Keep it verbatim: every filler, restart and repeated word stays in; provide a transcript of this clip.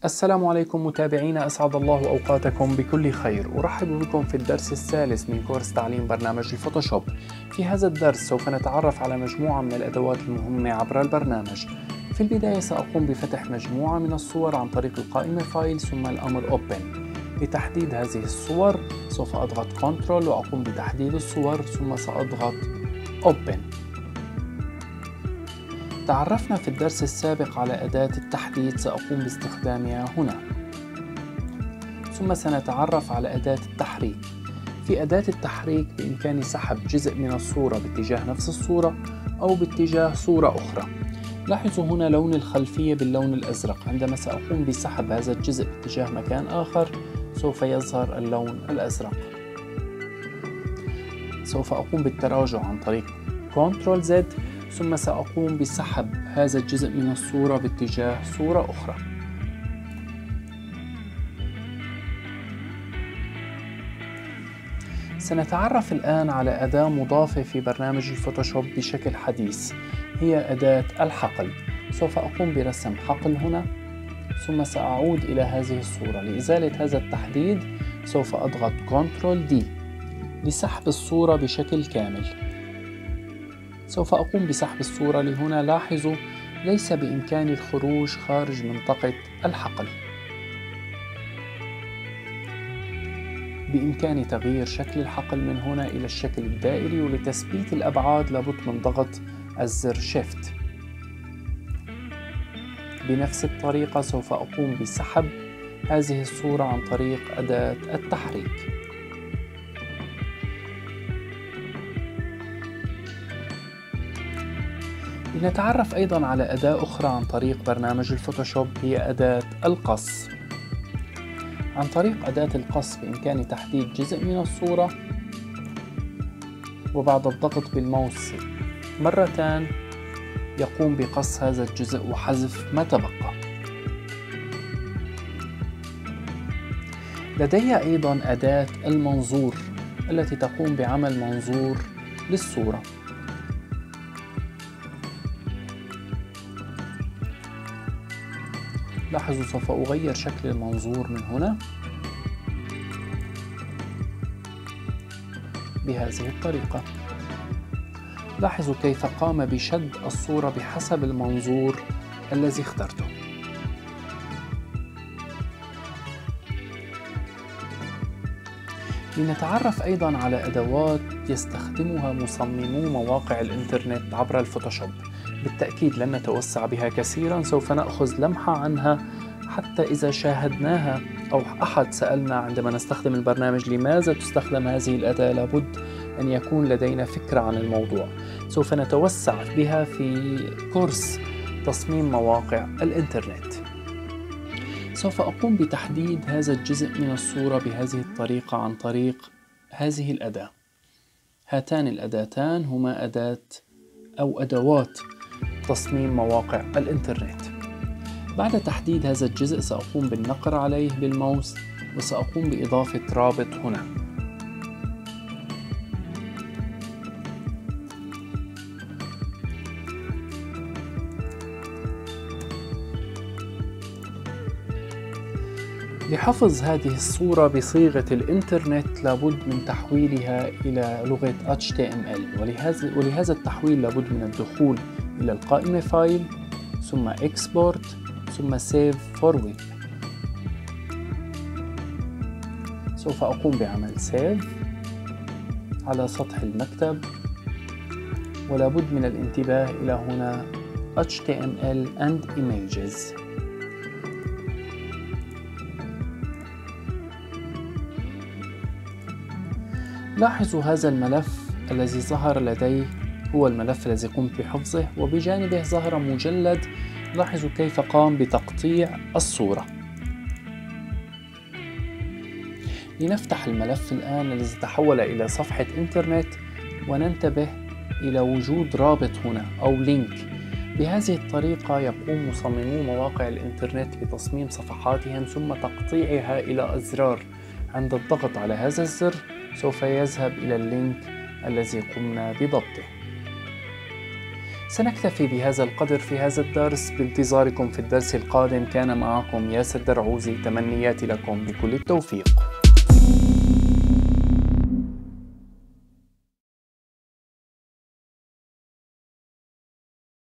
السلام عليكم متابعينا، أسعد الله أوقاتكم بكل خير. أرحب بكم في الدرس الثالث من كورس تعليم برنامج الفوتوشوب. في هذا الدرس سوف نتعرف على مجموعة من الأدوات المهمة عبر البرنامج. في البداية سأقوم بفتح مجموعة من الصور عن طريق القائمة فايل ثم الأمر Open. لتحديد هذه الصور سوف أضغط كنترول وأقوم بتحديد الصور ثم سأضغط Open. تعرفنا في الدرس السابق على أداة التحديد، سأقوم باستخدامها هنا. ثم سنتعرف على أداة التحريك. في أداة التحريك بإمكاني سحب جزء من الصورة باتجاه نفس الصورة أو باتجاه صورة أخرى. لاحظوا هنا لون الخلفية باللون الأزرق. عندما سأقوم بسحب هذا الجزء باتجاه مكان آخر سوف يظهر اللون الأزرق. سوف أقوم بالتراجع عن طريق كنترول زد، ثم سأقوم بسحب هذا الجزء من الصورة باتجاه صورة أخرى. سنتعرف الآن على أداة مضافة في برنامج الفوتوشوب بشكل حديث، هي أداة الحقل. سوف أقوم برسم حقل هنا، ثم سأعود إلى هذه الصورة. لإزالة هذا التحديد سوف أضغط كنترول دي لسحب الصورة بشكل كامل. سوف أقوم بسحب الصورة لهنا. لاحظوا ليس بإمكاني الخروج خارج منطقة الحقل. بإمكاني تغيير شكل الحقل من هنا إلى الشكل الدائري، ولتثبيت الأبعاد لابد من ضغط الزر شيفت. بنفس الطريقة سوف أقوم بسحب هذه الصورة عن طريق أداة التحريك. لنتعرف أيضا على أداة أخرى عن طريق برنامج الفوتوشوب، هي أداة القص. عن طريق أداة القص بإمكاني تحديد جزء من الصورة، وبعد الضغط بالماوس مرتان يقوم بقص هذا الجزء وحذف ما تبقى. لدي أيضا أداة المنظور التي تقوم بعمل منظور للصورة. لاحظوا سوف أغير شكل المنظور من هنا بهذه الطريقة. لاحظوا كيف قام بشد الصورة بحسب المنظور الذي اخترته. لنتعرف أيضا على أدوات يستخدمها مصممو مواقع الإنترنت عبر الفوتوشوب. بالتأكيد لن نتوسع بها كثيرا، سوف نأخذ لمحة عنها حتى إذا شاهدناها أو أحد سألنا عندما نستخدم البرنامج لماذا تستخدم هذه الأداة، لابد أن يكون لدينا فكرة عن الموضوع. سوف نتوسع بها في كورس تصميم مواقع الإنترنت. سوف أقوم بتحديد هذا الجزء من الصورة بهذه الطريقة عن طريق هذه الأداة. هاتان الأداتان هما أداة أو أدوات تصميم مواقع الإنترنت. بعد تحديد هذا الجزء سأقوم بالنقر عليه بالماوس، وسأقوم بإضافة رابط هنا. لحفظ هذه الصورة بصيغة الإنترنت لابد من تحويلها إلى لغة إتش تي إم إل، ولهذا, ولهذا التحويل لابد من الدخول إلى القائمة فايل ثم إكسبورت ثم سيف فور ويب. سوف أقوم بعمل سيف على سطح المكتب، ولابد من الانتباه إلى هنا إتش تي إم إل and Images. لاحظوا هذا الملف الذي ظهر لدي هو الملف الذي قمت بحفظه، وبجانبه ظهر مجلد. لاحظوا كيف قام بتقطيع الصورة. لنفتح الملف الآن الذي تحول إلى صفحة إنترنت، وننتبه إلى وجود رابط هنا أو لينك. بهذه الطريقة يقوم مصممو مواقع الإنترنت بتصميم صفحاتهم ثم تقطيعها إلى أزرار. عند الضغط على هذا الزر سوف يذهب إلى اللينك الذي قمنا بضبطه. سنكتفي بهذا القدر في هذا الدرس، بانتظاركم في الدرس القادم. كان معكم ياسر درعوزي، تمنياتي لكم بكل التوفيق.